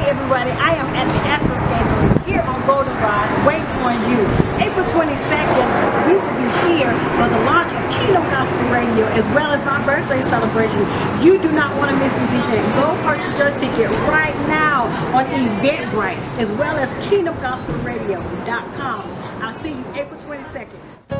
everybody, I am at the Astros Gathering here on Goldenrod, waiting on you. April 22nd, we will be here for the launch of Kingdom Gospel Radio as well as my birthday celebration. You do not want to miss this event. Go purchase your ticket right now on Eventbrite as well as KingdomGospelRadio.com. I'll see you April 22nd.